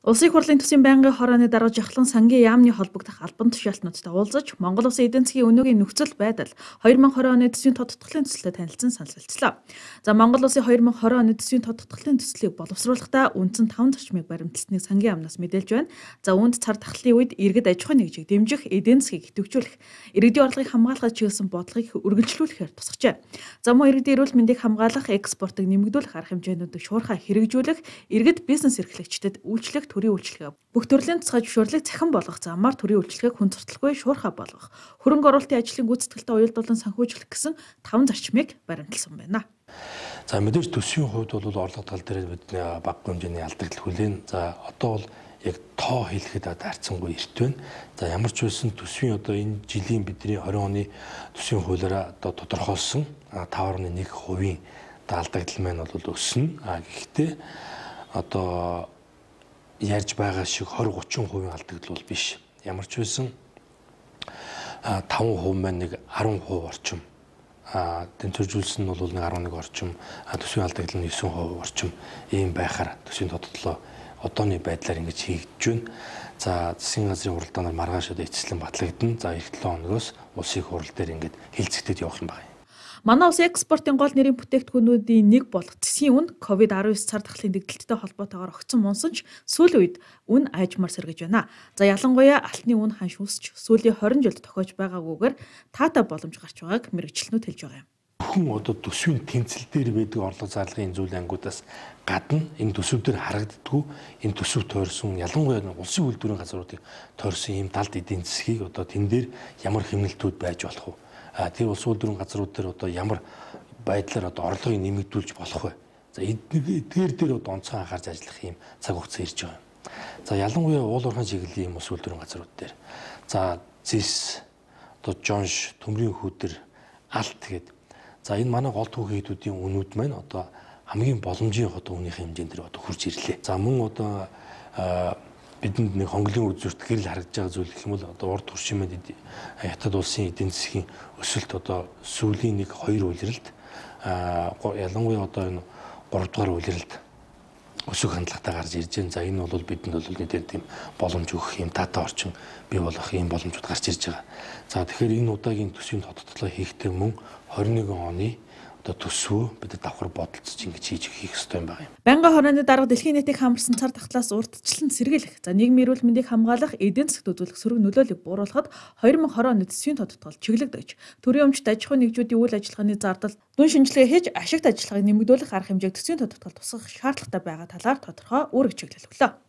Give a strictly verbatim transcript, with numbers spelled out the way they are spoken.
Улсын их хурлын төсвийн байнгын хорооны дарга жахлан сангийн яамны холбогдох албан тушаалтнуудтай уулзаж, Монгол Улсын эдийн засгийн өнөөгийн нөхцөл байдал хоёр мың и двадцать оны төсвийн тодтголын төслөө танилцсан санал хэлцлээ. За Монгол Улсын хоёр мың и двадцать оны төсвийн тодтголын төслийг боловсруулахдаа үндсэн таван зарчмыг баримталсныг сангийн яамнаас мэдээлж байна. За үүнд цар тахлын үед иргэд аж ахуйн нэгжийг дэмжих, эдийн засгийг идэвхжүүлэх, иргэдийн орлогыг хамгаалахад чиглэсэн бодлогыг үргэлжлүүлэхээр тусгажээ. За мөн иргэдийн эрүүл мэндийг хамгаалах, экспортыг нэмэгдүүлэх арга хэмжээнүүдийг шуурхай хэрэгжүүлэх, иргэд бизнес эрхлэгчдэд үйлчлэх төрийн үйлчлэгээ бүх төрлийн тусгай зөвшөөрлийг цахим болгох замаар төрийн үйлчлэгээг хүн зөртөлгүй шуурхай болгох, хөрөнгө оруулалтын ажлын гүйцэтгэлтэй уялдуулан санхүүжүүлэх гэсэн таван зарчмыг баримталсан байна. За мэдээж төсвийн хувьд бол орлого тал дээр бидний бага хэмжээний алдагдал хүлээн. За одоо бол яг тоо хэлэхэд харьцангуй эрт байна. За ямар ч байсан төсвийн одоо энэ жилийн бидний двадцать оны төсвийн хуулиараа одоо тодорхойлсон таван нугтаа нэг хувийн алдагдал маань бол өснө. А гэхдээ одоо ярьж байгаа шиг двадцать тридцать хувийн алдагдал бол биш. Ямар ч байсан таван хувь маань нэг десять хувь орчим. А тэнцвэржүүлсэн нь бол нэг eleven орчим, төсвийн алдагдал нь nine хувь орчим ийм байхаар төсвийн тодтолоо одооны байдлаар ингэж хийгдэж байна. За засгийн газрын хуралдаанаар маргааш одоо эцэслэн батлагдана. За эх seven хоногоос улсын их хурал дээр ингэж хилцэгдэж явах юм байна. Манай улсын экспортын гол нэрийн бүтээгдэхүүнүүдийн нэг болох тесийн үн ковид nineteen цар тахлын дэгдэлттэй холбоотойгоор огцон мунсан ч сүүлийн үед үн айжмаар сэргэж байна. За ялангуяа алтны үн ханш үсч сүүлийн twenty жилд тохиож байгаагүйгээр таатай боломж гарч байгааг мэргэжилтнүүд хэлж байгаа юм. Хүн одоо төсвийн тэнцэл дээр байдаг орлого зарлагын зүйл ангуудаас гадна энэ төсөв дээр харагддаггүй энэ төсөв тойрсон ялангуяа улсын үйлдвэрийн газруудыг тойрсон ийм далд эдийн засгийг одоо тэн дээр ямар хэмнэлтүүд байж болох вэ? А тэр улс үйлдвэрийн газрууд дээр одоо ямар байдлаар одоо орлогыг нэмэгдүүлж болох вэ? За эдгээр дээр одоо онцгой анхаарч ажиллах юм цаг хугацаа ирж байгаа юм. За ялангуяа уул уурхайн чиглэлийн улс үйлдвэрийн газрууд дээр. За зис одоо жонш төмрийн хүүдэр алт гэдэг. За энэ манай гол түүхийдүүдийн үнүүд маань одоо хамгийн боломжийн одоо үнийхээ хэмжээнд дээр одоо хурж ирлээ. За мөн одоо бидэнд нэг хонглын үзүүрт гэрэл харагдж байгаа зүйл гэх юм бол одоо урд туршимэд хятад улсын эдийн засгийн өсөлт одоо сүүлийн нэг хоёр улиралд ялангуяа одоо энэ гурав дахь улиралд өсөх хандлагатай гарч ирж байна. За энэ бол бидэнд бол нэгдэр тийм боломж өгөх юм таатай орчин бий болох юм боломжууд гарч ирж байгаа. За тэгэхээр энэ удаагийн төсвийн тодтолцоо хийхдээ мөн twenty-one оны одоо төсвөө бид давхар бодолцож ингэж хийж хийх ёстой юм байна. Байнгын хорооны дарга дэлхийн нийтийг хамарсан цар тахлаас урьдчилан сэргийлэх, за нийгмийн эрүүл мэндийг хамгаалах, эдийн засгт үзүүлэх сөрөг нөлөөллийг бууруулахад two thousand twenty оны төсвийн тодтгол чиглэгдэж, төрийн өмчт аж ахуйн нэгжүүдийн үйл ажиллагааны зардал, дүн шинжилгээ хийж ашигт ажиллагааг нэмэгдүүлэх арга хэмжээг төсвийн тодтгол тусгах шаардлагатай байгаа талаар тодорхой үүрэг чиглэл өглөө.